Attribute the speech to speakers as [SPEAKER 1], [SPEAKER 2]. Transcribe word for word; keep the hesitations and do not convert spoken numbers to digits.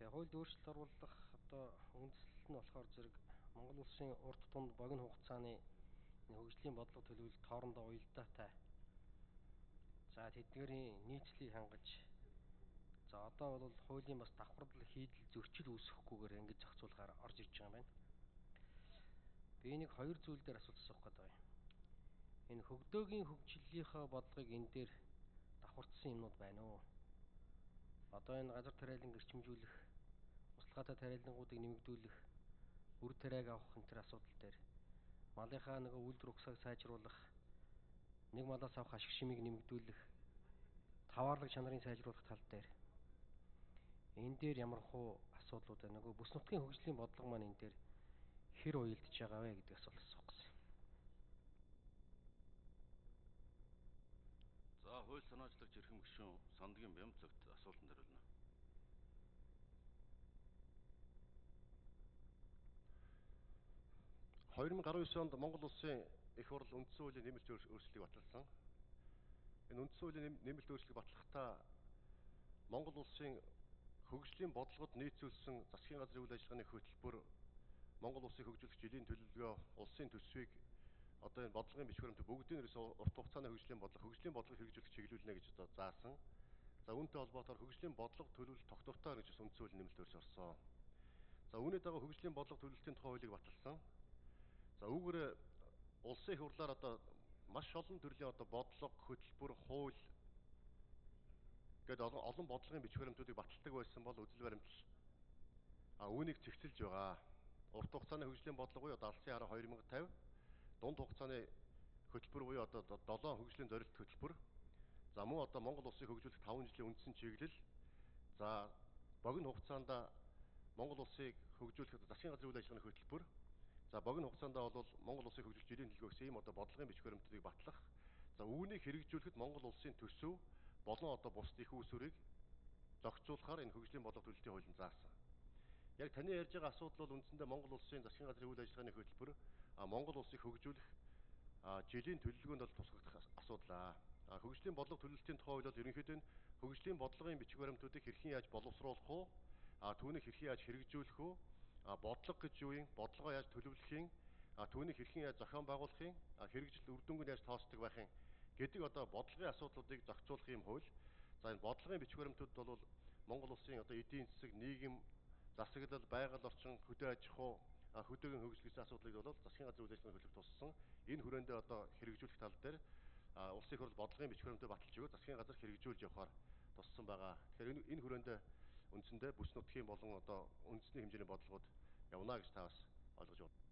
[SPEAKER 1] хуульд өөрчлөлт оруулах одоо үндэслэл нь болохоор зэрэг Монгол улсын урт тунд богино хугацааны хөгжлийн бодлого төлөвлөлт хоорондоо уялдаатай. За тэдгээрийн нийцлийг хангаж за одоо бол хуулийн бас давхарлал хийдэл зөрчил үүсэхгүйгээр ингэж зохицуулахаар орж ирж байгаа юм байна. Би нэг хоёр зүйл дээр асуулт асуух гэдэг байна. Энэ хөгдөөгийн хөгжлийнхаа бодлогыг энэ дээр давхардсан юмнууд байна уу? Одоо энэ газар тариалан гэрчимжүүлэх, услахаатай тариалангуудыг нэмэгдүүлэх, үр тариаг авах энэ төр асуудал дээр малынхаа нөгөө үйлдвэр ухсааг сайжруулах, нэг малаас авах ашиг шимийг нэмэгдүүлэх, таваарлаг чанарыг сайжруулах тал дээр энэ дээр ямар хуу асуудлууд байна? Нөгөө бүс нутгийн хөгжлийн бодлого маань энэ дээр хэр уялдж байгаа вэ гэдэг асуулт асуух гэсэн.
[SPEAKER 2] За хууль санаачлагч эрхэм гишүүн Сандгийн Бямцагт асуултанд хариулна.
[SPEAKER 3] хоёр мың гаруй онд Монгол улсын их хурл үндсэн хуулийн нэмэлт өөрчлөлтийг баталсан. Энэ үндсэн хуулийн нэмэлт өөрчлөлтийг батлахдаа Монгол улсын хөгжлийн бодлогод нийцүүлсэн засгийн газрын үйл ажиллагааны хөтөлбөр, Монгол улсыг хөгжүүлэх жилийн төлөвлөгөө, улсын төсвийг одоо энэ бодлогын бичиг баримт бүгдийн ерөөс урт хугацааны хөгжлийн бодлого, хөгжлийн бодлогыг хэрэгжүүлэх чиглүүлнэ гэж одоо заасан. За үүнтэй холбоотойгоор хөгжлийн бодлого төлөвлөлт тогтвортой гэж үндсэн хуулийн нэмэлт өөрчлөлт орсон. За үүний дагуу хөгжлийн бодлого төлөвлөлтийн тухай хуулийг баталсан. За үүгээр улсын их хурлаар одоо маш олон төрлийн одоо бодлого, хөтөлбөр, хууль гэдэг олон олон бодлогын бичиг баримтуудыг баталдаг байсан бол үзэл баримтлал а үүнийг цэгцэлж байгаа. Урт хугацааны хөгжлийн бодлого буюу одоо алсын хараа хоёр мың тавь, дунд хугацааны хөтөлбөр буюу одоо долоон хөгжлийн зорилт хөтөлбөр. За мөн одоо Монгол улсыг хөгжүүлэх таван жилийн үндсэн чиглэл. За богино хугацаанд Монгол улсыг хөгжүүлэх засгийн газрын үйл ажиллагааны хөтөлбөр. За богино хугацаанд бол Монгол улсыг хөгжүүлэх жилийн төлөвлөгөө гэсэн ийм одоо бодлогын бичиг баримтуудыг батлах. За үүнийг хэрэгжүүлэхэд Монгол улсын төсөв болон одоо бусд их үүсвэрийг зохицуулахаар энэ хөгжлийн бодлого төлөвлөлтийн хуулинд заасан. Яг таны ярьж байгаа асуудал бол үндсэндээ Монгол улсын засгийн газрын үйл ажиллагааны хөтөлбөр а Монгол улсыг хөгжүүлэх а жилийн төлөвлөгөөнд бол тусгагдах асуудал аа. А хөгжлийн бодлого төлөвлөлтийн тухай хууль бол ерөнхийдөө нь хөгжлийн бодлогын бичиг баримтуудыг хэрхэн яаж боловсруулах уу? А түүнийг хэрхэн яаж хэрэгжүүлэх үү? А бодлого гэж юу юм? Бодлогоо яаж төлөвлөх юм? А түүнийг хэрхэн яаж зохион байгуулах юм? А хэрэгжил үр дүнг нь яаж тооцдог байх юм? Гэдэг одоо бодлогын асуудлуудыг зохицуулах юм хууль. За энэ бодлогын бичиг баримтууд бол Монгол улсын одоо эдийн засаг, нийгэм, засаглал, байгаль орчин, хөдөө аж ахуй, хөдөөгийн хөгжил гэсэн асуудлыг бол засгийн газрын үйл ажиллагааны хөтөлбөр туссан. Энэ хүрээндээ одоо хэрэгжүүлэх тал дээр улсын их хурл бодлогын бичиг баримтыг баталж өгөө засгийн газар хэрэгжүүлж явахаар туссан байгаа. Тэгэхээр энэ энэ хүрээндээ үндсэндээ бүс нутгийн болон одоо үндэсний хэмжээний бодлогод явна гэж та бас ойлгож байна.